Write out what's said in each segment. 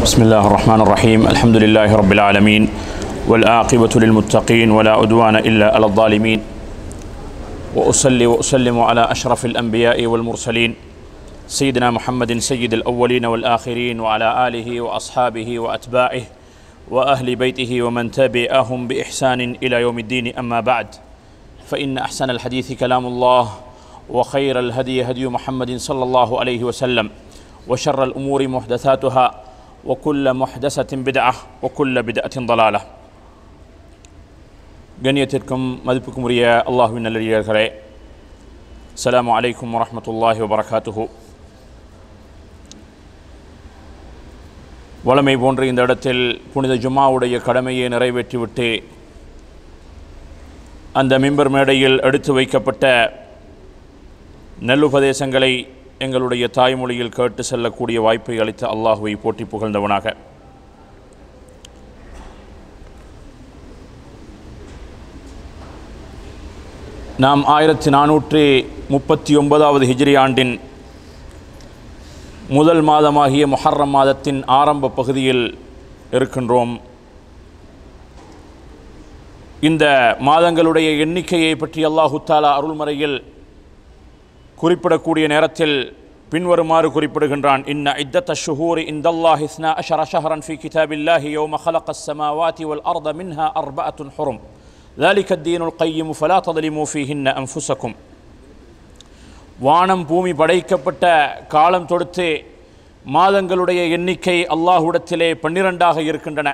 بسم الله الرحمن الرحيم الحمد لله رب العالمين والعاقبة للمتقين ولا عدوان إلا على الظالمين وأصلي وأسلم على أشرف الأنبياء والمرسلين سيدنا محمد سيد الأولين والآخرين وعلى آله وأصحابه وأتباعه وأهل بيته ومن تبعهم بإحسان إلى يوم الدين أما بعد فإن أحسن الحديث كلام الله وخير الهدي هدي محمد صلى الله عليه وسلم وشر الأمور محدثاتها وكل محدثة بدعة وكل بدعة ضلالة. கண்ணியத்திற்கும் மதிப்புக்கும் உரிய அல்லாஹ்வின் நல்லடியார்களே, அஸ்ஸலாமு அலைக்கும் வரஹ்மத்துல்லாஹி வபரகாத்துஹு. வழமை போன்ற இந்த இடத்தில் புனித ஜும்மாவுடைய கடமையை நிறைவேற்றிவிட்டு அந்த மிம்பர் மேடையில் எடுத்து வைக்கப்பட்ட நல்லுபதேசங்களை எங்களுடைய தாய்மொழியில் கேட்டு செல்லக்கூடிய வாய்ப்பை அளித்த அல்லாஹுவை போற்றி புகழ்ந்தவனாக, நாம் 1439வது ஹிஜ்ரி ஆண்டின் முதல் மாதமாகிய முஹர்ரம் மாதத்தின் ஆரம்ப பகுதியில் இருக்கின்றோம். இந்த மாதங்களுடைய எண்ணிக்கையை பற்றி அல்லாஹு தஆலா அருள்மறையில் குறிப்பிடக்கூடிய நேரத்தில் பின்வருமாறு குறிப்பிடுகின்றான்: இன்ன இத்தத்த ஷுஹூரி இந்தல்லாஹி 12 ஷஹரன் ஃபீ கிதாபில்லாஹி யௌம ஹலகஸ் ஸமாவாதி வல் அர்த மின்ஹா அர்பஅத்துன் ஹுரும் ذلك الدين القيم فلا تظلموا فيهن أنفسكم. வானம் பூமி படைக்கப்பட்ட காலம் தொடுத்து மாதங்களுடைய எண்ணிக்கை அல்லாஹ்விடத்திலே 12ஆக இருக்கின்றன.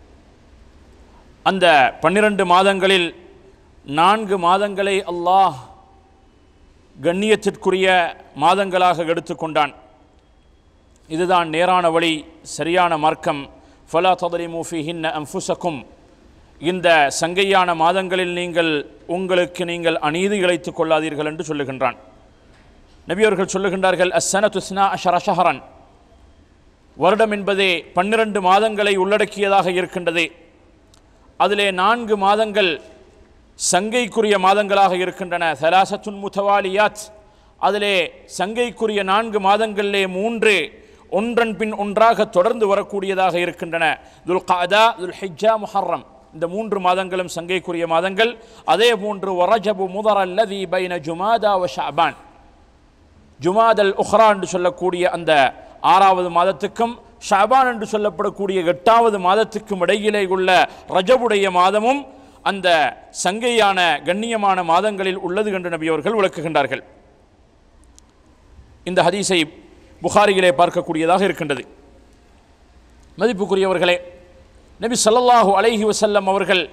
அந்த 12 மாதங்களில் 4 மாதங்களை அல்லாஹ் கண்ணியத்திற்குரிய மாதங்களாக எடுத்துக்கொண்டான். இதுதான் நேரான வழி, சரியான மார்க்கம். ஃபலா தظلموا فيهن أنفسكم. இந்த சங்கையான மாதங்களில் உங்களுக்கு நீங்கள் அநீதி இழைத்துக் கொள்ளாதீர்கள் என்று சொல்லுகின்றான். நபியவர்கள் சொல்லுகின்றார்கள், அஸ்ஸனத்து 12 ஷஹரன், வருடம் என்பதே 12 மாதங்களை உள்ளடக்கியதாக இருக்கின்றது. அதிலே 4 மாதங்கள் சங்கைக்குரிய மாதங்களாக இருக்கின்றன. தலாசத்துன் முத்தவாலியாத், அதிலே சங்கைக்குரிய 4 மாதங்களிலே 3 ஒன்றன் பின் ஒன்றாக தொடர்ந்து வரக்கூடியதாக இருக்கின்றன. துல் கஅதா, துல் ஹிஜ்ஜா, முஹர்ரம், இந்த 3 மாதங்களும் சங்கைக்குரிய மாதங்கள். அதே போன்று வரஜபு முதர் அல்லதி பைன ஜுமாதா வ ஷஅபான், ஜுமாதல் உஹ்ரா என்று சொல்லக்கூடிய அந்த 6வது மாதத்துக்கும் ஷஅபான் என்று சொல்லப்படக்கூடிய 8வது மாதத்துக்கும் இடையிலே உள்ள ரஜபுடைய மாதமும் அந்த சங்கையான கண்ணியமான மாதங்களில் உள்ளது என்று நபி அவர்கள் விளக்குகின்றார்கள். இந்த ஹதீஸை புகாரியிலே பார்க்கக்கூடியதாக இருக்கின்றது. மதிப்புக்குரியவர்களே, நபி ஸல்லல்லாஹு அலைஹி வஸல்லம் அவர்கள்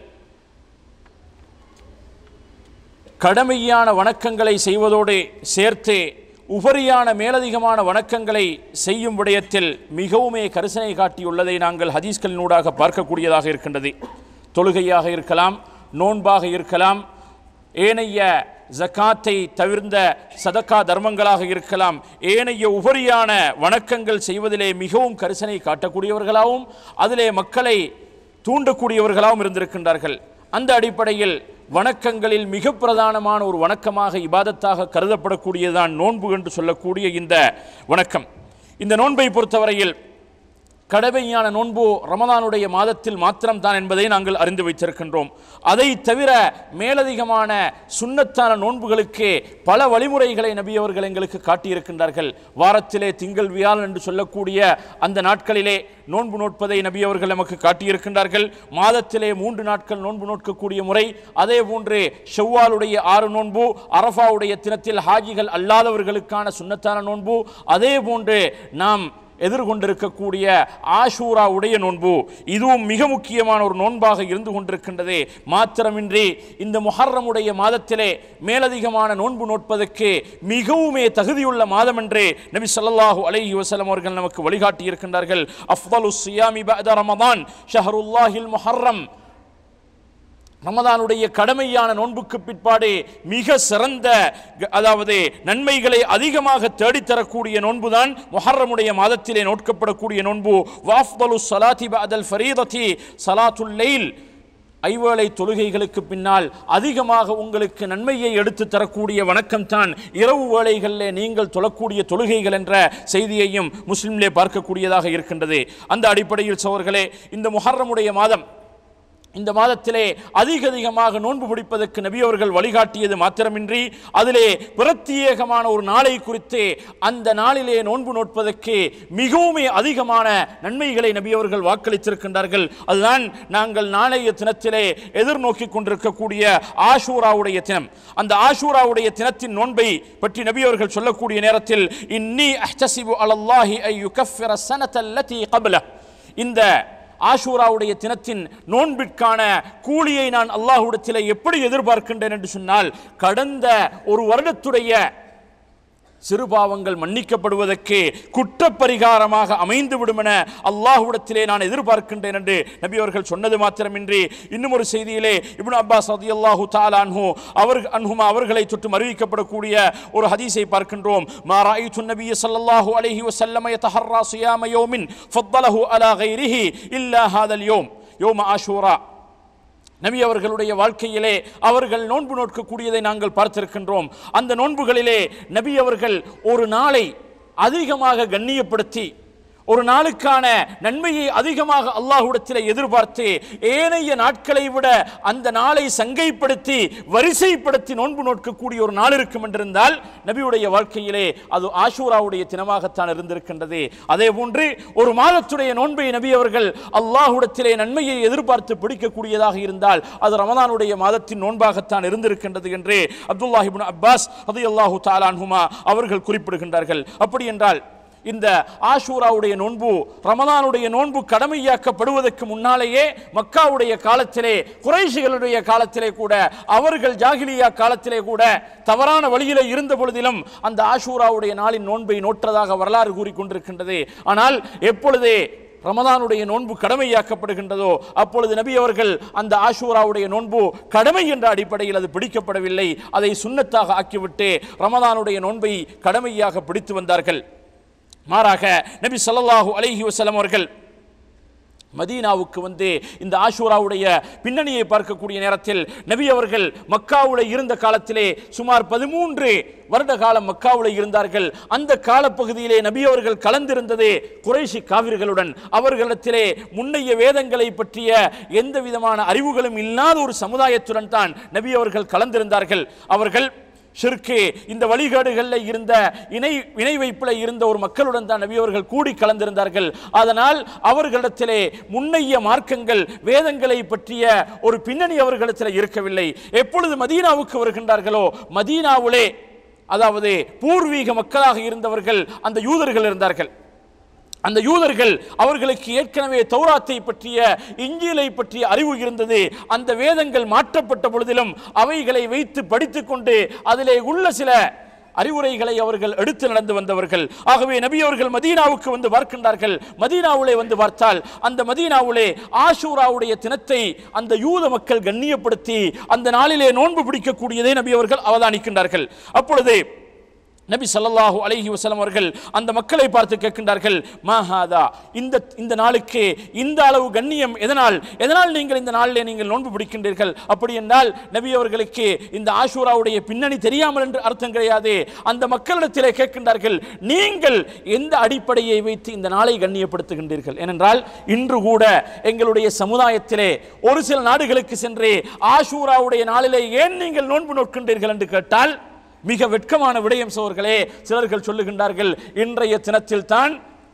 கடமையான வணக்கங்களை செய்வதோடு சேர்த்து உபரியான மேலதிகமான வணக்கங்களை செய்யும் விடயத்தில் மிகவுமே கரிசனை காட்டியுள்ளதை நாங்கள் ஹதீஸ்களினூடாக பார்க்கக்கூடியதாக இருக்கின்றது. தொழுகையாக இருக்கலாம், நோன்பாக இருக்கலாம், ஏனைய ஜகாத்தை தவிர்ந்த சதக்கா தர்மங்களாக இருக்கலாம், ஏனைய உபரியான வணக்கங்கள் செய்வதிலே மிகவும் கரிசனை காட்டக்கூடியவர்களாகவும் அதிலே மக்களை தூண்டக்கூடியவர்களாகவும் இருந்திருக்கின்றார்கள். அந்த அடிப்படையில் வணக்கங்களில் மிக பிரதானமான ஒரு வணக்கமாக இபாதத்தாக கருதப்படக்கூடியதுதான் நோன்பு என்று சொல்லக்கூடிய இந்த வணக்கம். இந்த நோன்பை பொறுத்தவரையில் கடமையான நோன்பு ரமதானுடைய மாதத்தில் மாத்திரம்தான் என்பதை நாங்கள் அறிந்து வைத்திருக்கின்றோம். அதை தவிர மேலதிகமான சுன்னத்தான நோன்புகளுக்கு பல வழிமுறைகளை நபி அவர்கள் எங்களுக்கு காட்டியிருக்கின்றார்கள். வாரத்திலே திங்கள் வியாழன் என்று சொல்லக்கூடிய அந்த நாட்களிலே நோன்பு நோட்பதை நபி அவர்கள் நமக்கு காட்டியிருக்கின்றார்கள். மாதத்திலே 3 நாட்கள் நோன்பு நோட்கக்கூடிய முறை, அதே போன்று ஷவ்வாலுடைய 6 நோன்பு, அரஃபாவுடைய தினத்தில் ஹாஜிகள் அல்லாதவர்களுக்கான சுன்னத்தான நோன்பு, அதே போன்று நாம் எதிர்கொண்டிருக்கக்கூடிய ஆஷூரா உடைய நோன்பு, இதுவும் மிக முக்கியமான ஒரு நோன்பாக இருந்து கொண்டிருக்கின்றது. மாத்திரமின்றி இந்த முஹர்ரமுடைய மாதத்திலே மேலதிகமான நோன்பு நோட்பதற்கு மிகவுமே தகுதியுள்ள மாதம் என்று நபி ஸல்லல்லாஹு அலைஹி வஸல்லம் அவர்கள் நமக்கு வழிகாட்டி இருக்கின்றார்கள். அஃதலுஸ் ஸியாமி பஅத ரமதான் ஷஹ்ருல்லாஹில் முஹர்ரம், ரமதானுடைய கடமையான நோன்புக்கு பிற்பாடு மிக சிறந்த, அதாவது நன்மைகளை அதிகமாக தேடித்தரக்கூடிய நோன்புதான் முஹர்ரமுடைய மாதத்திலே நோட்கப்படக்கூடிய நோன்பு. வாஃதலு ஸலாத்தி பஅதல் ஃபரீதத்தி ஸலாத்துல் லைல், ஐவேளை தொழுகைகளுக்கு பின்னால் அதிகமாக உங்களுக்கு நன்மையை எடுத்து தரக்கூடிய வணக்கம்தான் இரவு வேளைகளிலே நீங்கள் தொழக்கூடிய தொழுகைகள் என்ற செய்தியையும் முஸ்லிம்லே பார்க்கக்கூடியதாக இருக்கின்றது. அந்த அடிப்படையில் சகோதரர்களே, இந்த முஹர்ரமுடைய மாதம், இந்த மாதத்திலே அதிகமாக நோன்பு பிடிப்பதற்கு நபி அவர்கள் வழிகாட்டியது மாத்திரமின்றி அதிலே பிரத்யேகமான ஒரு நாளை குறித்து அந்த நாளிலே நோன்பு நோட்பதற்கு மிகவும் அதிகமான நன்மைகளை நபி அவர்கள் வாக்களித்திருக்கின்றார்கள். அதுதான் நாங்கள் நாளைய தினத்திலே எதிர்நோக்கி கொண்டிருக்கக்கூடிய ஆஷூராவுடைய தினம். அந்த ஆஷூராவுடைய தினத்தின் நோன்பை பற்றி நபி அவர்கள் சொல்லக்கூடிய நேரத்தில் இன்னி அஹ்தஸிபு அலல்லாஹி ஐ யுகஃபிர ஸனத்தல்லதி क़ப்ல, இந்த ஆஷூராவுடைய தினத்தின் நோன்பிற்கான கூலியை நான் அல்லாஹ்விடத்தில் எப்படி எதிர்பார்க்கின்றேன் என்று சொன்னால், கடந்த ஒரு வருடத்துடைய சிறுபாவங்கள் மன்னிக்கப்படுவதற்கு குற்றப்பரிகாரமாக அமைந்துவிடும் என அல்லாஹ்விடத்திலே நான் எதிர்பார்க்கின்றேன் என்று நபி அவர்கள் சொன்னது மாத்திரமின்றி இன்னும் ஒரு செய்தியிலே இப்னு அப்பாஸ் ரலியல்லாஹு தஆலா அன்ஹுமா அவர்களை தொட்டு அறிவிக்கப்படக்கூடிய ஒரு ஹதீஸை பார்க்கின்றோம். மா ரஅய்து நபிய ஸல்லல்லாஹு அலைஹி வஸல்லம் யதஹர்ரா ஸியாம யௌமின் ஃபضله அலா கைரிஹி இல்லா ஹாதல் யௌம் யௌம ஆஷூரா. நபி அவர்களுடைய வாழ்க்கையிலே அவர்கள் நோன்பு நோக்கக்கூடியதை நாங்கள் பார்த்திருக்கின்றோம். அந்த நோன்புகளிலே நபி அவர்கள் ஒரு நாளை அதிகமாக கண்ணியப்படுத்தி ஒரு நாளுக்கான நன்மையை அதிகமாக அல்லாஹ்விடத்தில் எதிர்பார்த்து ஏனைய நாட்களை விட அந்த நாளை சங்கைப்படுத்தி வரிசைப்படுத்தி நோன்பு நோக்கக்கூடிய ஒரு நாள் இருக்கும் என்றிருந்தால் நபியுடைய வாழ்க்கையிலே அது ஆஷூராவுடைய தினமாகத்தான் இருந்திருக்கின்றது. அதே போன்று ஒரு மாதத்துடைய நோன்பை நபி அவர்கள் அல்லாஹ்விடத்திலே நன்மையை எதிர்பார்த்து பிடிக்கக்கூடியதாக இருந்தால் அது ரமதானுடைய மாதத்தின் நோன்பாகத்தான் இருந்திருக்கின்றது என்று அப்துல்லாஹ் இப்னு அப்பாஸ் ரலியல்லாஹு தஆலா அன்ஹுமா அவர்கள் குறிப்பிடுகின்றார்கள். அப்படி என்றால் இந்த ஆஷூராவுடைய நோன்பு ரமதானுடைய நோன்பு கடமையாக்கப்படுவதற்கு முன்னாலேயே மக்காவுடைய காலத்திலே குறைஷிகளுடைய காலத்திலே கூட அவர்கள் ஜாகிலியா காலத்திலே கூட தவறான வழியிலே இருந்த பொழுதிலும் அந்த ஆஷூராவுடைய நாளின் நோன்பை நோற்றதாக வரலாறு கூறிக்கொண்டிருக்கின்றது. ஆனால் எப்பொழுதே ரமதானுடைய நோன்பு கடமையாக்கப்படுகின்றதோ அப்பொழுது நபி அவர்கள் அந்த ஆஷூராவுடைய நோன்பு கடமை என்ற அடிப்படையில் அது பிடிக்கப்படவில்லை, அதை சுன்னத்தாக ஆக்கிவிட்டு ரமதானுடைய நோன்பை கடமையாக பிடித்து வந்தார்கள். மாறாக நபி ஸல்லல்லாஹு அலைஹி வஸல்லம் அவர்கள் மதீனாவுக்கு வந்து இந்த ஆஷூராவுடைய பின்னணியை பார்க்கக்கூடிய நேரத்தில் நபி அவர்கள் மக்காவுல இருந்த காலத்திலே சுமார் 13 வருட காலம் மக்காவுல இருந்தார்கள். அந்த காலப்பகுதியிலே நபி அவர்கள் கலந்திருந்தது குறைஷி காவிர்களுடன். அவர்களிடத்திலே முன்னைய வேதங்களை பற்றிய எந்த விதமான அறிவுகளும் இல்லாத ஒரு சமுதாயத்துடன் தான் நபி அவர்கள் கலந்திருந்தார்கள். அவர்கள் ஷிர்கு இந்த வழிகாடுகளில் இருந்த இணை வைப்பில் இருந்த ஒரு மக்களுடன் தான் நபி அவர்கள் கூடி கலந்திருந்தார்கள். அதனால் அவர்களிடத்திலே முன்னைய மார்க்கங்கள் வேதங்களை பற்றிய ஒரு பின்னணி அவர்களிடத்தில் இருக்கவில்லை. எப்பொழுது மதீனாவுக்கு வருகின்றார்களோ மதீனாவிலே அதாவது பூர்வீக மக்களாக இருந்தவர்கள் அந்த யூதர்கள் இருந்தார்கள். அந்த யூதர்கள் அவர்களுக்கு ஏற்கனவே தௌராத்தை பற்றிய இஞ்சிலை பற்றிய அறிவு இருந்தது. அந்த வேதங்கள் மாற்றப்பட்ட பொழுதிலும் அவைகளை வைத்து படித்துக் கொண்டு அதிலே உள்ள சில அறிவுரைகளை அவர்கள் எடுத்து நடந்து வந்தவர்கள். ஆகவே நபி அவர்கள் மதீனாவுக்கு வந்து பார்க்கின்றார்கள். மதீனாவுலே வந்து பார்த்தால் அந்த மதீனாவுலே ஆஷூராவுடைய தினத்தை அந்த யூத மக்கள் கண்ணியப்படுத்தி அந்த நாளிலே நோன்பு பிடிக்கக்கூடியதை நபி அவர்கள் அவதானிக்கின்றார்கள். அப்பொழுது நபி ஸல்லல்லாஹு அலைஹி வஸல்லம் அவர்கள் அந்த மக்களை பார்த்து கேட்கின்றார்கள், மாஹாதா, இந்த நாளுக்கு இந்த அளவு கண்ணியம் எதனால் நீங்கள் இந்த நாளிலே நீங்கள் நோன்பு பிடிக்கின்றீர்கள்? அப்படி என்றால் நபி அவர்களுக்கு இந்த ஆஷூராவுடைய பின்னணி தெரியாமல் என்று அர்த்தம் கிடையாது. அந்த மக்களிடத்திலே கேட்கின்றார்கள், நீங்கள் எந்த அடிப்படையை வைத்து இந்த நாளை கண்ணியப்படுத்துகின்றீர்கள்? ஏனென்றால் இன்று கூட எங்களுடைய சமுதாயத்திலே ஒரு சில நாடுகளுக்கு சென்று ஆஷூராவுடைய நாளிலே ஏன் நீங்கள் நோன்பு நோக்கின்றீர்கள் என்று கேட்டால் மிக வெட்கமான விடயம் சோர்களே. சிலர்கள் சொல்லுகின்றார்கள், இன்றைய தினத்தில் தான்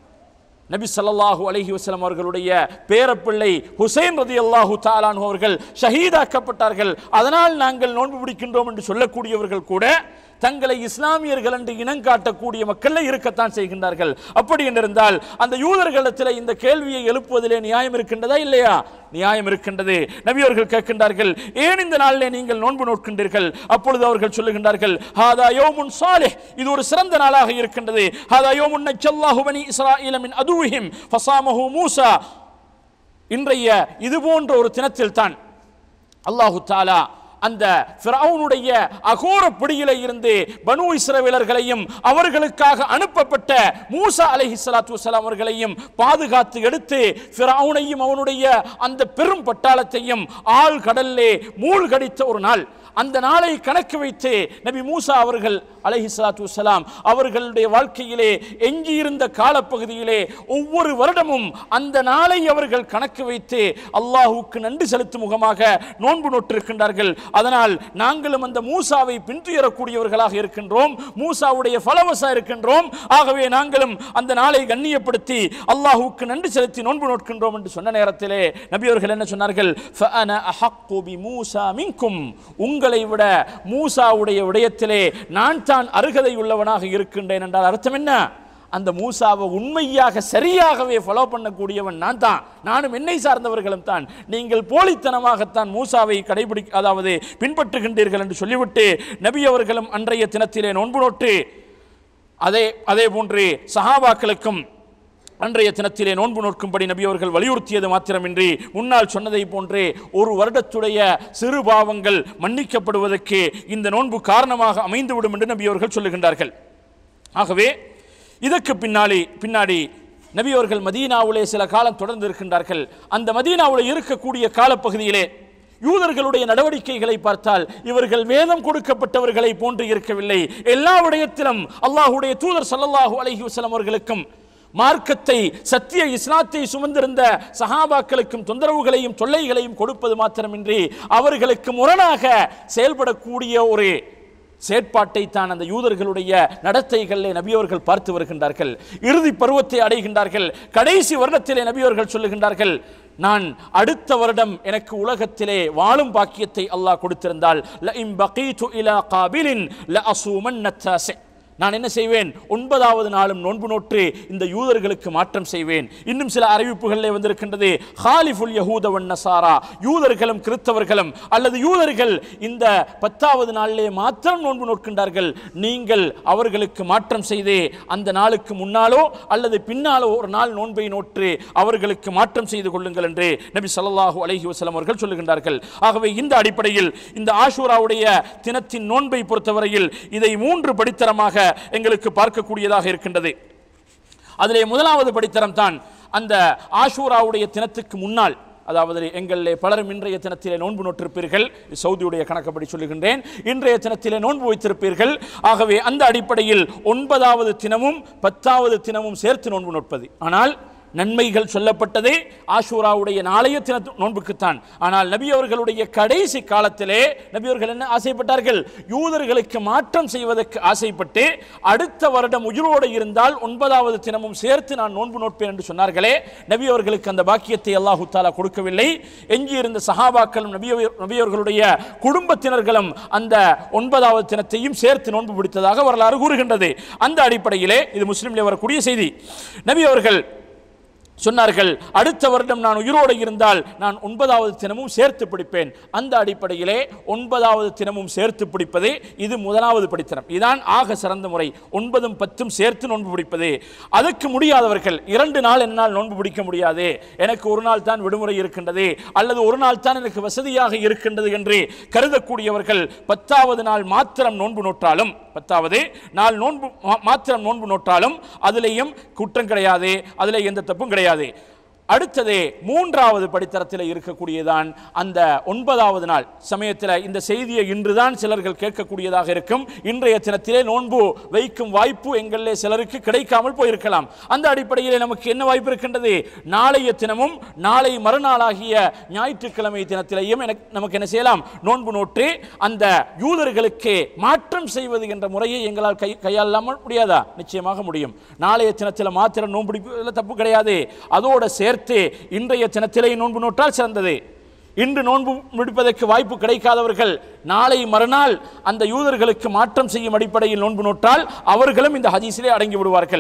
நபி ஸல்லல்லாஹு அலைஹி வஸல்லம் அவர்களுடைய பேரப்பிள்ளை ஹுசைன் ரலியல்லாஹு தஆலா அன்ஹு அவர்கள் ஷஹீதாக்கப்பட்டார்கள், அதனால் நாங்கள் நோன்பு பிடிக்கின்றோம் என்று சொல்லக்கூடியவர்கள் கூட தங்களை இஸ்லாமியர்கள் என்று இனங்காட்டக்கூடிய மக்கள் இருக்கத்தான் செய்கின்றார்கள். அப்படி என்றிருந்தால் அந்த யூதர்களிடத்தில் இந்த கேள்வியை எழுப்புவதிலே நியாயம் இருக்கின்றதா இல்லையா? நியாயம் இருக்கின்றது. நபி அவர்கள் கேட்கின்றார்கள், ஏன் இந்த நாளிலே நீங்கள் நோன்பு நோக்கின்றீர்கள்? அப்பொழுது அவர்கள் சொல்லுகின்றார்கள், ஹாதா யௌமுன் சாலிஹ், இது ஒரு சிறந்த நாளாக இருக்கின்றது. ஹாதா யௌமுன் நஜ்ஜல்லாஹு பனி இஸ்ராயீல மின் அதுஹிம் ஃபஸாமஹு மூஸா. இன்றைய இது போன்ற ஒரு தினத்தில் தான் அல்லாஹு தஆலா அந்த ஃபிரௌனுடைய அகோர பிடியிலே இருந்து பனு இஸ்ரவேலர்களையும் அவர்களுக்காக அனுப்பப்பட்ட மூசா அலைஹிஸ்ஸலாத்து வஸ்ஸலாம் அவர்களையும் பாதுகாத்து எடுத்து ஃபிரௌனையும் அவனுடைய அந்த பெரும் பட்டாளத்தையும் ஆழ் கடலிலே மூழ்கடித்த ஒரு நாள். அந்த நாளை கணக்கு வைத்து நபி மூசா அவர்கள் அலைஹிஸ்ஸலாத்து வஸ்ஸலாம் அவர்களுடைய வாழ்க்கையிலே எஞ்சியிருந்த காலப்பகுதியிலே ஒவ்வொரு வருடமும் அந்த நாளை அவர்கள் கணக்கு வைத்து அல்லாஹ்வுக்கு நன்றி செலுத்தும் முகமாக நோன்பு நோட்டிருக்கின்றார்கள். அதனால் நாங்களும் அந்த மூசாவை பின்துயரக்கூடியவர்களாக இருக்கின்றோம், மூசாவுடைய ஃபாலோவர்ஸா இருக்கின்றோம். ஆகவே நாங்களும் அந்த நாளை கண்ணியப்படுத்தி அல்லாஹ்வுக்கு நன்றி செலுத்தி நோன்பு நோட்கின்றோம் என்று சொன்ன நேரத்திலே நபி அவர்கள் என்ன சொன்னார்கள்? ஃபஅன அஹக்கு பிமூசா மின்கும், உங்களை விட மூசாவுடைய விடயத்திலே நான் தான் அருகதை உள்ளவனாக இருக்கின்றேன் என்றால் அர்த்தம் என்ன? அந்த மூசாவை உண்மையாக சரியாகவே ஃபாலோ பண்ணக்கூடியவன் நான் தான், நானும் என்னை சார்ந்தவர்களும் தான். நீங்கள் போலித்தனமாகத்தான் மூசாவை அதாவது பின்பற்றுகின்றீர்கள் என்று சொல்லிவிட்டு நபி அவர்களும் அன்றைய தினத்திலே நோன்பு நோட்டு அதே போன்று சஹாபாக்களுக்கும் அன்றைய தினத்திலே நோன்பு நோக்கும்படி நபி அவர்கள் வலியுறுத்தியது மாத்திரமின்றி முன்னால் சொன்னதை போன்றே ஒரு வருடத்துடைய சிறு பாவங்கள் மன்னிக்கப்படுவதற்கு இந்த நோன்பு காரணமாக அமைந்துவிடும் என்று நபி அவர்கள் சொல்லுகின்றார்கள். ஆகவே இதற்கு பின்னாடி நபி அவர்கள் மதீனாவிலே சில காலம் தொடர்ந்து இருக்கின்றார்கள். அந்த மதீனாவில் இருக்கக்கூடிய காலப்பகுதியிலே யூதர்களுடைய நடவடிக்கைகளை பார்த்தால் இவர்கள் வேதம் கொடுக்கப்பட்டவர்களை போன்று இருக்கவில்லை. எல்லா விடயத்திலும் அல்லாஹ்வுடைய தூதர் ஸல்லல்லாஹு அலைஹி வஸல்லம் அவர்களுக்கும் மார்க்கத்தை சத்திய இஸ்லாத்தை சுமந்திருந்த சஹாபாக்களுக்கும் தொந்தரவுகளையும் தொல்லைகளையும் கொடுப்பது மாத்திரமின்றி அவர்களுக்கு முரணாக செயல்படக்கூடிய ஒரு செயற்பாட்டை தான் அந்த யூதர்களுடைய நடத்தைகளிலே நபியவர்கள் பார்த்து வருகின்றார்கள். இறுதி பருவத்தை அடைகின்றார்கள். கடைசி வருடத்திலே நபியவர்கள் சொல்லுகின்றார்கள், நான் அடுத்த வருடம் எனக்கு உலகத்திலே வாழும் பாக்கியத்தை அல்லாஹ் கொடுத்திருந்தால் லஇன் பகீது இலா காபிலின் லஅஸூமன்ன தாஸி, நான் என்ன செய்வேன்? 9வது நாளும் நோன்பு நோற்று இந்த யூதர்களுக்கு மாற்றம் செய்வேன். இன்னும் சில அறிவிப்புகளிலே வந்திருக்கின்றது, ஹாலிஃபுல் யஹூத வன் நஸாரா, யூதர்களும் கிறிஸ்தவர்களும் அல்லது யூதர்கள் இந்த 10வது நாளிலே மாத்திரம் நோன்பு நோக்கின்றார்கள், நீங்கள் அவர்களுக்கு மாற்றம் செய்து அந்த நாளுக்கு முன்னாலோ அல்லது பின்னாலோ ஒரு நாள் நோன்பை நோற்று அவர்களுக்கு மாற்றம் செய்து கொள்ளுங்கள் என்று நபி ஸல்லல்லாஹு அலைஹி வஸல்லம் அவர்கள் சொல்லுகின்றார்கள். ஆகவே இந்த அடிப்படையில் இந்த ஆஷூராவுடைய தினத்தின் நோன்பை பொறுத்தவரையில் இதை 3 படித்தரமாக எங்களுக்கு பார்க்கக்கூடியதாக இருக்கின்றது. அதிலே முதலாவது படித்தரம் தான் அந்த ஆஷூராவுடைய தினத்துக்கு முன்னால், அதாவது எங்களிலே பலரும் இன்றைய தினத்திலே நோன்பு நோட்டிருப்பீர்கள், சவுதியுடைய கணக்கப்படி சொல்லுகின்றேன், இன்றைய தினத்திலே நோன்பு வைத்திருப்பீர்கள். ஆகவே அந்த அடிப்படையில் 9வது தினமும் 10வது தினமும் சேர்த்து நோன்பு நோட்பது. ஆனால் நன்மைகள் சொல்லப்பட்டதே ஆஷூராவுடைய நாளைய தின நோன்புக்குத்தான். ஆனால் நபி அவர்களுடைய கடைசி காலத்திலே நபி அவர்கள் என்ன ஆசைப்பட்டார்கள்? யூதர்களுக்கு மாற்றம் செய்வதற்கு ஆசைப்பட்டு அடுத்த வருடம் உயிரோடு இருந்தால் 9வது தினமும் சேர்த்து நான் நோன்பு நோட்பேன் என்று சொன்னார்களே, நபி அவர்களுக்கு அந்த பாக்கியத்தை அல்லாஹு தஆலா கொடுக்கவில்லை. எஞ்சியிருந்த சஹாபாக்களும் நபி அவர்களுடைய குடும்பத்தினர்களும் அந்த 9வது தினத்தையும் சேர்த்து நோன்பு பிடித்ததாக வரலாறு கூறுகின்றது. அந்த அடிப்படையிலே இது முஸ்லிமிலே வரக்கூடிய செய்தி. நபி அவர்கள் சொன்னார்கள், அடுத்த வருடம் நான் உயிரோடு இருந்தால் நான் 9வது தினமும் சேர்த்து பிடிப்பேன். அந்த அடிப்படையிலே 9வது தினமும் சேர்த்து பிடிப்பது இது முதலாவது படித்தரம். இதுதான் ஆக சிறந்த முறை, 9ம் 10ம் சேர்த்து நோன்பு பிடிப்பது. அதற்கு முடியாதவர்கள் 2 நாள் என்னால் நோன்பு பிடிக்க முடியாது, எனக்கு ஒரு நாள் தான் விடுமுறை இருக்கின்றது அல்லது ஒரு நாள் தான் எனக்கு வசதியாக இருக்கின்றது என்று கருதக்கூடியவர்கள் 10வது நாள் மாத்திரம் நோன்பு நோற்றாலும் 10வது நாள் நோன்பு மாத்திரம் நோன்பு நோற்றாலும் அதிலேயும் குற்றம் கிடையாது, அதிலே எந்த தப்பும் கிடையாது. அடுத்தது 3வது படித்தரத்தில் இருக்கக்கூடியதான் அந்த 9வது நாள் சமயத்தில். இந்த செய்தியை இன்றுதான் சிலர்கள் கேட்கக்கூடியதாக இருக்கும். இன்றைய தினத்திலே நோன்பு வைக்கும் வாய்ப்பு எங்களிலே சிலருக்கு கிடைக்காமல் போயிருக்கலாம். அந்த அடிப்படையில் நமக்கு என்ன வாய்ப்பு இருக்கின்றது? நாளைய தினமும் நாளை மறுநாளாகிய ஞாயிற்றுக்கிழமை தினத்திலேயும் நமக்கு என்ன செய்யலாம்? நோன்பு நோற்று அந்த யூதர்களுக்கு மாற்றம் செய்வது என்ற முறையை எங்களால் கையாளாமல் முடியாதா? நிச்சயமாக முடியும். நாளைய தினத்தில் மாத்திரம் நோன்பு பிடிப்பதில் தப்பு கிடையாது. அதோட இன்றைய தினத்திலே நோன்பு நோற்றால் சிறந்தது. இன்று நோன்பு முடிப்பதற்கு வாய்ப்பு கிடைக்காதவர்கள் நாளை மறுநாள் அந்த யூதர்களுக்கு மாற்றம் செய்யும் அடிப்படையில் நோன்பு நோற்றால் அவர்களும் இந்த ஹதீஸிலே அடங்கி விடுவார்கள்.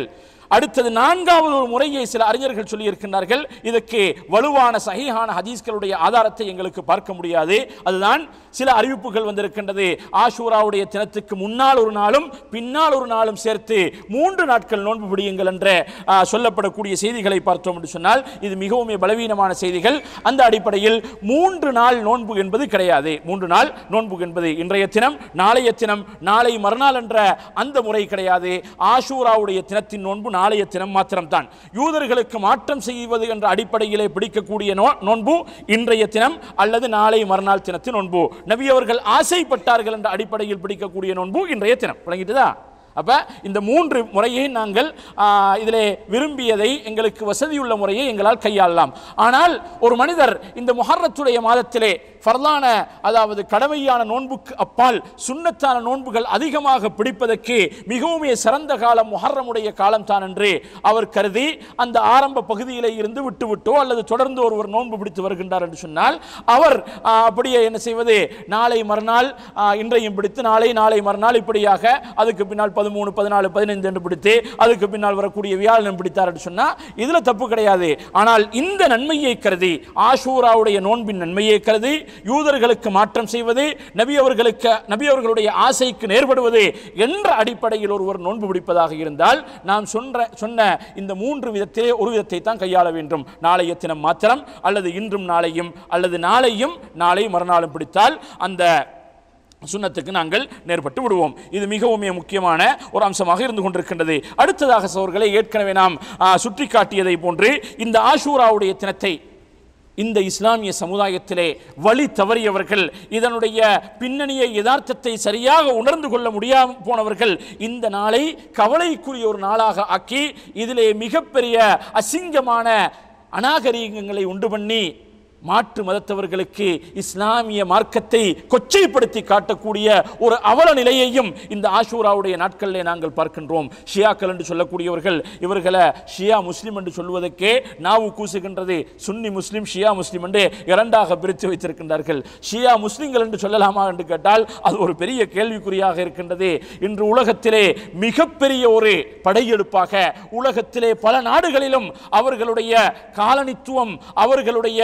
அடுத்தது நான்காவது ஒரு முறையை சில அறிஞர்கள் சொல்லி இருக்கின்றார்கள். இதற்கு வலுவான சஹீஹான ஹதீஸ்களுடைய ஆதாரத்தை எங்களுக்கு பார்க்க முடியாது. அதுதான் சில அறிவிப்புகள் வந்திருக்கின்றது. ஆஷூராவுடைய தினத்துக்கு முன்னால் ஒரு நாளும் பின்னால் ஒரு நாளும் சேர்த்து 3 நாட்கள் நோன்பு பிடியுங்கள் என்ற சொல்லப்படக்கூடிய செய்திகளை பார்த்தோம் என்று சொன்னால் இது மிகவும் பலவீனமான செய்திகள். அந்த அடிப்படையில் 3 நாள் நோன்பு என்பது கிடையாது. 3 நாள் நோன்பு என்பது இன்றைய தினம், நாளைய தினம், நாளை மறுநாள் என்ற அந்த முறை கிடையாது. ஆஷூராவுடைய தினத்தின் நோன்பு நாளைய தினம் மாத்திரம்தான். யூதர்களுக்கு மாற்றம் செய்வது என்ற அடிப்படையிலே பிடிக்கக்கூடிய நோன்பு இன்றைய தினம் அல்லது நாளை மறுநாள் தினத்தின் நோன்பு. நபி அவர்கள் ஆசைப்பட்டார்கள் என்ற அடிப்படையில் பிடிக்கக்கூடிய நோன்பு இன்றைய தினம். விளங்கிட்டுதா? அப்ப இந்த 3 முறையை நாங்கள் இதிலே விரும்பியதை எங்களுக்கு வசதியுள்ள முறையை எங்களால் கையாளலாம். ஆனால் ஒரு மனிதர் இந்த முஹர்ரத்துடைய மாதத்திலே ஃபர்லான அதாவது கடமையான நோன்புக்கு அப்பால் சுன்னத்தான நோன்புகள் அதிகமாக பிடிப்பதற்கு மிகவும் சிறந்த காலம் முஹர்ரமுடைய காலம் தான் என்று அவர் கருதி அந்த ஆரம்ப பகுதியிலே இருந்து விட்டுவிட்டோ அல்லது தொடர்ந்து ஒருவர் நோன்பு பிடித்து வருகின்றார் என்று சொன்னால் அவர் அப்படியே என்ன செய்வது, நாளை மறுநாள் இன்றையும் பிடித்து நாளை மறுநாள் இப்படியாக அதுக்கு பின்னால் 13, 14, 15 என்று பிடித்து அதுக்கு பின்னால் வரக்கூடிய வியாழன் பிடித்தார் என்று சொன்னா இதுல தப்பு கிடையாது. ஆனால் இந்த நன்மையை கருதி ஆஷூராவுடைய நோன்பின் நன்மையை கருதி யூதர்களுக்கு மாற்றம் செய்வது, நபி அவர்களுடைய ஆசைக்கு நேர்படுவது என்ற அடிப்படையில் ஒருவர் நோன்பு பிடிப்பதாக இருந்தால் நாம் சொன்ன இந்த 3 விதத்திலே ஒரு விதத்தை தான் கையாள வேண்டும். நாளைய தினம் மாத்திரம் அல்லது இன்றும் நாளையும் அல்லது நாளையும் நாளை மறுநாளும் பிடித்தால் அந்த சுன்னத்துக்கு நாங்கள் நேர்பட்டு விடுவோம். இது மிகவும் முக்கியமான ஒரு அம்சமாக இருந்து கொண்டிருக்கின்றது. அடுத்ததாக சகோதரர்களே, ஏற்கனவே நாம் சுற்றி காட்டியதை போன்று இந்த ஆஷூராவுடைய தினத்தை இந்த இஸ்லாமிய சமுதாயத்திலே வழி தவறியவர்கள், இதனுடைய பின்னணியை யதார்த்தத்தை சரியாக உணர்ந்து கொள்ள முடியாமல் போனவர்கள் இந்த நாளை கவலைக்குரிய ஒரு நாளாக ஆக்கி இதிலே மிகப்பெரிய அசிங்கமான அநாகரீகங்களை உண்டு பண்ணி மாற்று மதத்தவர்களுக்கு இஸ்லாமிய மார்க்கத்தை கொச்சைப்படுத்தி காட்டக்கூடிய ஒரு அவல நிலையையும் இந்த ஆஷூராவுடைய நாட்களிலே நாங்கள் பார்க்கின்றோம். ஷியாக்கள் என்று சொல்லக்கூடியவர்கள் இவர்களை ஷியா முஸ்லிம் என்று சொல்வதற்கே நாவு கூசுகின்றது. சுன்னி முஸ்லிம், ஷியா முஸ்லிம் என்று 2ஆக பிரித்து வைத்திருக்கின்றார்கள். ஷியா முஸ்லிம்கள் என்று சொல்லலாமா என்று கேட்டால் அது ஒரு பெரிய கேள்விக்குறியாக இருக்கின்றது. இன்று உலகத்திலே மிகப்பெரிய ஒரு படையெடுப்பாக உலகத்திலே பல நாடுகளிலும் அவர்களுடைய காலனித்துவம், அவர்களுடைய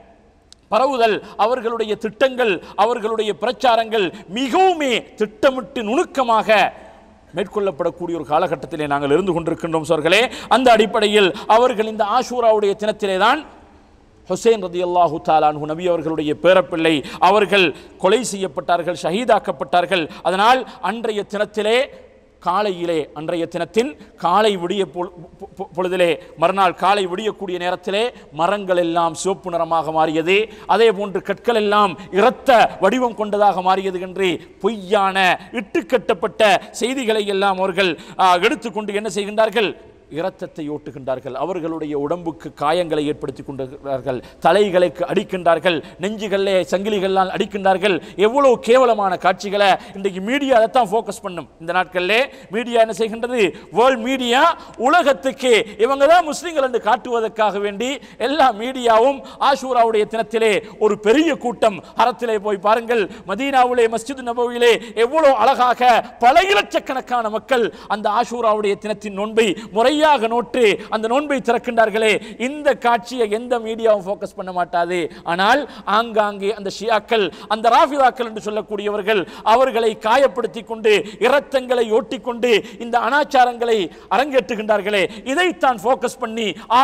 பரவுதல், அவர்களுடைய திட்டங்கள், அவர்களுடைய பிரச்சாரங்கள் மிகவும் திட்டமிட்டு நுணுக்கமாக மேற்கொள்ளப்படக்கூடிய ஒரு காலகட்டத்திலே நாங்கள் இருந்து கொண்டிருக்கின்றோம் சோர்களே. அந்த அடிப்படையில் அவர்கள் இந்த ஆஷூராவுடைய தினத்திலே தான் ஹுசைன் ரலியல்லாஹு தஆலா அன்ஹு நபி அவர்களுடைய பேரப்பிள்ளை அவர்கள் கொலை செய்யப்பட்டார்கள், ஷஹீதாக்கப்பட்டார்கள். அதனால் அன்றைய தினத்திலே காலையிலே, அன்றைய தினத்தின் காலை விடிய பொழுதிலே, மறுநாள் காலை விடியக்கூடிய நேரத்திலே மரங்கள் எல்லாம் சிவப்பு நிறமாக மாறியது, அதே போன்று கற்கள் எல்லாம் இரத்த வடிவம் கொண்டதாக மாறியது என்று பொய்யான இட்டுக்கட்டப்பட்ட செய்திகளை எல்லாம் அவர்கள் எடுத்துக்கொண்டு என்ன செய்கின்றார்கள், இரத்தத்தை ஓட்டுகின்றார்கள். அவர்களுடைய உடம்புக்கு காயங்களை ஏற்படுத்தி கொண்டிருக்கிறார்கள், தலைகளுக்கு அடிக்கின்றார்கள், நெஞ்சுகளிலே சங்கிலிகளால் அடிக்கின்றார்கள். எவ்வளவு கேவலமான காட்சிகளை இன்றைக்கு மீடியா அதைத்தான் ஃபோக்கஸ் பண்ணும். இந்த நாட்களிலே மீடியா என்ன செய்கின்றது, வேர்ல்ட் மீடியா உலகத்துக்கு இவங்க தான் முஸ்லிம்கள் என்று காட்டுவதற்காக வேண்டி எல்லா மீடியாவும் ஆஷூராவுடைய தினத்திலே ஒரு பெரிய கூட்டம், ஹரத்திலே போய் பாருங்கள், மதீனாவிலே மஸ்ஜித் நபவியிலே எவ்வளவு அழகாக பல இலட்சக்கணக்கான மக்கள் அந்த ஆஷூராவுடைய தினத்தின் நோன்பை முறை நோட்டு அந்த நோன்பை திறக்கின்றார்களே. இந்த காட்சியை எந்த மீடியாவும் ஃபோக்கஸ் பண்ண மாட்டாது. ஆனால் ஆங்காங்கே அந்த ஷியாக்கள், அந்த ராஃபிதாக்கள் என்று சொல்லக்கூடியவர்கள் அவர்களை காயப்படுத்தி கொண்டு இரத்தங்களை ஓட்டிக்கொண்டு இந்த அனாச்சாரங்களை அரங்கேற்றுகின்றார்களே. இதைத்தான் ஃபோக்கஸ் பண்ணி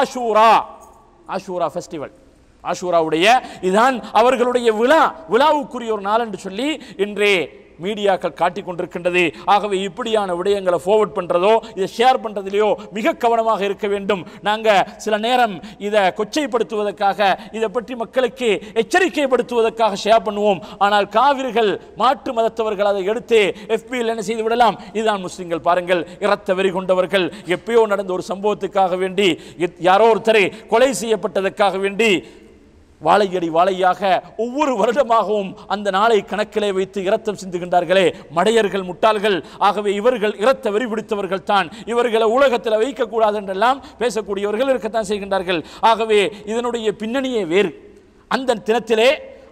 ஆஷூரா ஃபெஸ்டிவல், ஆஷூராவுடைய இதுதான் அவர்களுடைய விழாவுக்குரிய ஒரு நாள் என்று சொல்லி இன்றே மீடியாக்கள் காட்டிக் கொண்டிருக்கின்றது. ஆகவே இப்படியான விடயங்களை ஃபார்வர்ட் பண்றதோ இதை ஷேர் பண்றதிலேயோ மிக கவனமாக இருக்க வேண்டும். நாங்கள் சில நேரம் இதை கொச்சைப்படுத்துவதற்காக, இதை பற்றி மக்களுக்கு எச்சரிக்கைப்படுத்துவதற்காக ஷேர் பண்ணுவோம். ஆனால் காவிர்கள், மாற்று மதத்தவர்கள் அதை எடுத்து FBயில் என்ன செய்து விடலாம், இதுதான் முஸ்லிம்கள் பாருங்கள், இரத்த வெறி கொண்டவர்கள், எப்பயோ நடந்த ஒரு சம்பவத்துக்காக வேண்டி, யாரோ ஒருத்தரை கொலை செய்யப்பட்டதற்காக வேண்டி வாழையடி வாழையாக ஒவ்வொரு வருடமாகவும் அந்த நாளை கணக்கிலே வைத்து இரத்தம் சிந்துகின்றார்களே. மடையர்கள், முட்டாள்கள். ஆகவே இவர்கள் இரத்த வெறி பிடித்தவர்கள் தான். இவர்களை உலகத்தில் வைக்கக்கூடாது என்றெல்லாம் பேசக்கூடியவர்கள் இருக்கத்தான் செய்கின்றார்கள். ஆகவே இதனுடைய பின்னணியே வேறு. அந்த தினத்திலே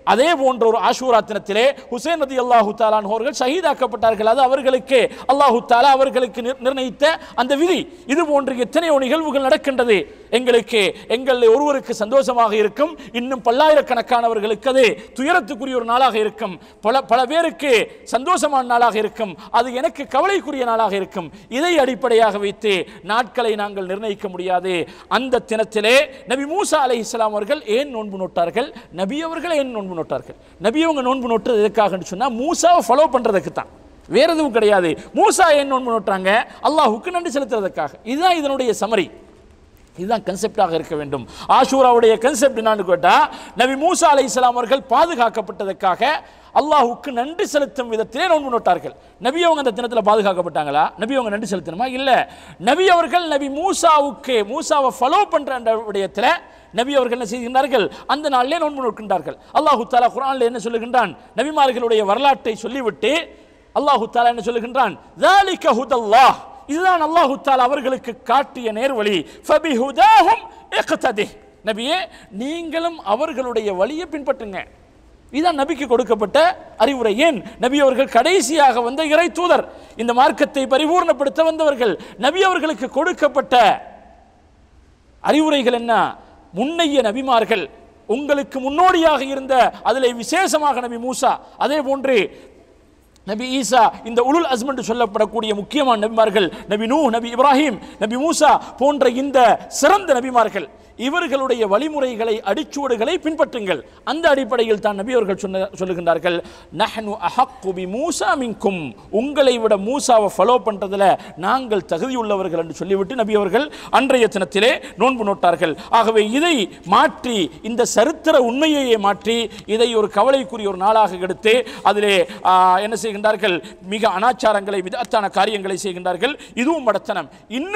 அதே போன்ற ஒரு ஆஷூரா தினத்திலே ஹுசைன் ரலியல்லாஹு தஆலா அவர்கள் ஷஹீதாக்கப்பட்டார்கள். அது அவர்களுக்கு அல்லாஹு தஆலா அவர்களுக்கு நிர்ணயித்த அந்த விதி. இது போன்ற எத்தனையோ நிகழ்வுகள் நடக்கின்றது. எங்கள் ஒருவருக்கு சந்தோஷமாக இருக்கும், இன்னும் பல்லாயிரக்கணக்கானவர்களுக்கு அது துயரத்துக்குரிய ஒரு நாளாக இருக்கும். பல பேருக்கு சந்தோஷமான நாளாக இருக்கும், அது எனக்கு கவலைக்குரிய நாளாக இருக்கும். இதை அடிப்படையாக வைத்து நாட்களை நாங்கள் நிர்ணயிக்க முடியாது. அந்த தினத்திலே நபி மூசா அலைஹிஸ்ஸலாம் அவர்கள் ஏன் நோன்பு நோட்டார்கள்? நபி அவர்கள் ஏன் நோன்பு நோட்டார்கள்? நபி அவங்க நோன்பு நோட்டது எதுக்காக சொன்னா மூசாவை ஃபாலோ பண்றதுக்கு தான், வேற எதுவும் கிடையாது. மூசா ஏன் நோன்பு நோட்டாங்க? அல்லாஹ்வுக்கு நன்றி செலுத்துறதுக்காக. இதுதான் இதனுடைய சமரி, இதுதான் கன்செப்டாக இருக்க வேண்டும். ஆஷூராவுடைய கன்செப்ட் என்னன்னு கேட்டா, நபி மூசா அலைஹிஸ்ஸலாம் அவர்கள் பாதுகாக்கப்பட்டதற்காக அல்லாஹ்வுக்கு நன்றி செலுத்தும் விதத்திலே நோன்பு நோட்டார்கள். நபி அவங்க அந்த தினத்தில் பாதுகாக்கப்பட்டாங்களா? நபி அவங்க நன்றி செலுத்தணுமா? இல்ல. நபி அவர்கள் நபி மூசாவை ஃபாலோ பண்ற அந்த விடயத்தில் நபி அவர்கள் என்ன செய்கின்றார்கள்? அந்த நாளிலே நோன்பு நோக்கின்றார்கள். அல்லாஹு தஆலா குர்ஆனில் என்ன சொல்லுகின்றான்? நபிமார்களுடைய வரலாற்றை சொல்லிவிட்டு அல்லாஹு தஆலா என்ன சொல்லுகின்றான்? ذَلِكَ هُدَى اللَّهِ, இதுதான் அல்லாஹு தஆலா அவர்களுக்கு காட்டிய நேர்வழி. فَبِهُدَاهُمْ اقْتَدِهْ, நபியே நீங்களும் அவர்களுடைய வழியை பின்பற்றுங்க. இதுதான் நபிக்கு கொடுக்கப்பட்ட அறிவுரை. ஏன்? நபி அவர்கள் கடைசியாக வந்த இறை தூதர், இந்த மார்க்கத்தை பரிபூர்ணப்படுத்த வந்தவர்கள். நபி அவர்களுக்கு கொடுக்கப்பட்ட அறிவுரைகள் என்ன? முன்னைய நபிமார்கள், உங்களுக்கு முன்னோடியாக இருந்த அதிலே விசேஷமாக நபி மூசா, அதே போன்று நபி ஈசா, இந்த உலுல் அஸ்ம் என்று சொல்லப்படக்கூடிய முக்கியமான நபிமார்கள், நபி நூஹ், நபி இப்ராஹிம், நபி மூசா போன்ற இந்த சிறந்த நபிமார்கள், இவர்களுடைய வழிமுறைகளை அடிச்சுவடுகளை பின்பற்றுங்கள். அந்த அடிப்படையில் தான் நபி அவர்கள் சொல்லுகின்றார்கள், நஹ்னு அஹக்கு பி மூசா மின்கும், உங்களை விட மூசாவை ஃபாலோ பண்றதுல நாங்கள் தகுதியுள்ளவர்கள் என்று சொல்லிவிட்டு நபி அவர்கள் அன்றைய தினத்திலே நோன்பு நோட்டார்கள். ஆகவே இதை மாற்றி, இந்த சரித்திர உண்மையையே மாற்றி, இதை ஒரு கவலைக்குரிய ஒரு நாளாக எடுத்து அதிலே என்ன செய்கின்றார்கள்? மிக அனாச்சாரங்களை, விதத்தான காரியங்களை செய்கின்றார்கள். இதுவும் மடத்தனம்.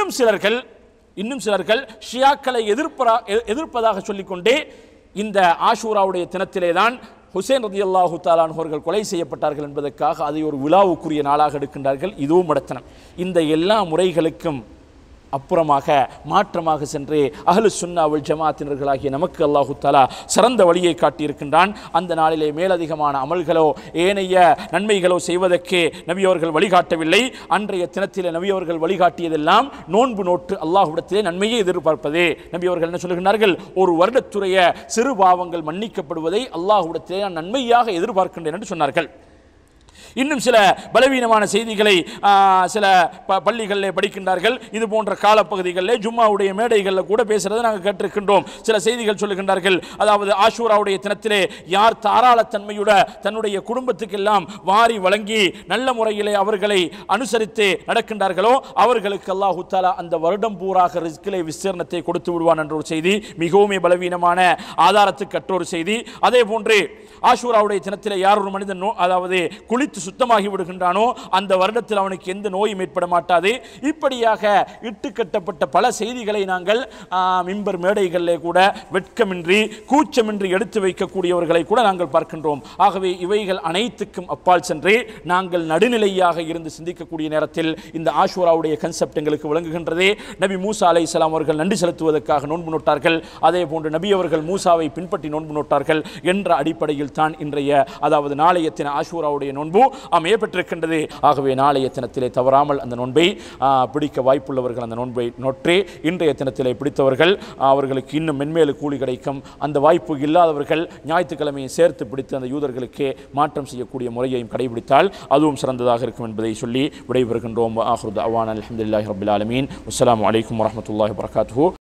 இன்னும் சிலர்கள் ஷியாக்களை எதிர்ப்பதாக சொல்லிக்கொண்டே இந்த ஆஷூராவுடைய தினத்திலே தான் ஹுசைன் ரலியல்லாஹு தஆலா அவர்கள் கொலை செய்யப்பட்டார்கள் என்பதற்காக அதை ஒரு விழாவுக்குரிய நாளாக எடுக்கின்றார்கள். இதுவும் மடத்தனம். இந்த எல்லா முறைகளுக்கும் அப்புறமாக மாற்றமாக சென்று அஹ்லு சுன்னா வல் ஜமாஅத்தினர்களாகிய நமக்கு அல்லாஹு தஆலா சிறந்த வழியை காட்டியிருக்கின்றான். அந்த நாளிலே மேலதிகமான அமல்களோ ஏனைய நன்மைகளோ செய்வதற்கு நபி அவர்கள் வழிகாட்டவில்லை. அன்றைய தினத்திலே நபி அவர்கள் வழிகாட்டியதெல்லாம் நோன்பு நோட்டு அல்லாஹ்விடத்திலே நன்மையை எதிர்பார்ப்பதே. நபி அவர்கள் என்ன சொல்லுகிறார்கள்? ஒரு வருடத்துடைய சிறு பாவங்கள் மன்னிக்கப்படுவதை அல்லாஹ்விடத்திலே நான் நன்மையாக எதிர்பார்க்கின்றேன் என்று சொன்னார்கள். இன்னும் சில பலவீனமான செய்திகளை சில பள்ளிகளில் படிக்கின்றார்கள். இது போன்ற காலப்பகுதிகளில் ஜும்மாவுடைய மேடைகளில் கூட பேசுறதை நாங்கள் கேட்டிருக்கின்றோம். சில செய்திகள் சொல்லுகின்றார்கள், அதாவது ஆஷூராவுடைய தினத்திலே யார் தாராளத்தன்மையுட தன்னுடைய குடும்பத்துக்கெல்லாம் வாரி வழங்கி நல்ல முறையிலே அவர்களை அனுசரித்து நடக்கின்றார்களோ அவர்களுக்கு அல்லாஹு தஆலா அந்த வருடம் பூராக ரிஸ்கிலே விஸ்தீர்ணத்தை கொடுத்து விடுவான் என்ற ஒரு செய்தி மிகவும் பலவீனமான ஆதாரத்துக்கு ஒரு செய்தி. அதே போன்று ஆஷூராவுடைய தினத்திலே யார் ஒரு மனிதன் அதாவது குளித்து சுத்தமாகி விடுகின்றானோ அந்த வருடத்தில் அவனுக்கு எந்த நோயும் ஏற்பட மாட்டாது. இப்படியாக இட்டுக்கட்டப்பட்ட பல செய்திகளை நாங்கள் மிம்பர் மேடைகளிலே கூட வெட்கமின்றி கூச்சமின்றி எடுத்து வைக்கக்கூடியவர்களை கூட நாங்கள் பார்க்கின்றோம். ஆகவே இவைகள் அனைத்துக்கும் அப்பால் சென்று நாங்கள் நடுநிலையாக இருந்து சிந்திக்கக்கூடிய நேரத்தில் இந்த ஆஷூராவுடைய கன்செப்ட் எங்களுக்கு விளங்குகின்றதே. நபி மூசா அலைஹிஸ்ஸலாம் அவர்கள் நன்றி செலுத்துவதற்காக நோன்பு நோட்டார்கள். அதே போன்று நபி அவர்கள் மூசாவை பின்பற்றி நோன்பு நோட்டார்கள் என்ற அடிப்படையில் தான் இன்றைய அதாவது நாளைய தின ஆஷூராவுடைய நோன்பு அமையப்பட்டிருக்கின்றது. ஆகவே நாளைய தினத்திலே தவறாமல் அந்த நோன்பை பிடிக்க வாய்ப்புள்ளவர்கள் அந்த நோன்பை நோற்றே இன்றைய தினத்திலே பிடித்தவர்கள் அவர்களுக்கு இன்னும் மென்மேலு கூலி கிடைக்கும். அந்த வாய்ப்பு இல்லாதவர்கள் ஞாயிற்றுக்கிழமையை சேர்த்து பிடித்து அந்த யூதர்களுக்கே மாற்றம் செய்யக்கூடிய முறையையும் கடைபிடித்தால் அதுவும் சிறந்ததாக இருக்கும் என்பதை சொல்லி விடைபெறுகின்றோம். ஆஹிரு தஅவானா அல்ஹம்துலில்லாஹி ரப்பில் ஆலமீன். அஸ்ஸலாமு அலைக்கும் வரஹ்மத்துல்லாஹி வபரகாத்துஹு.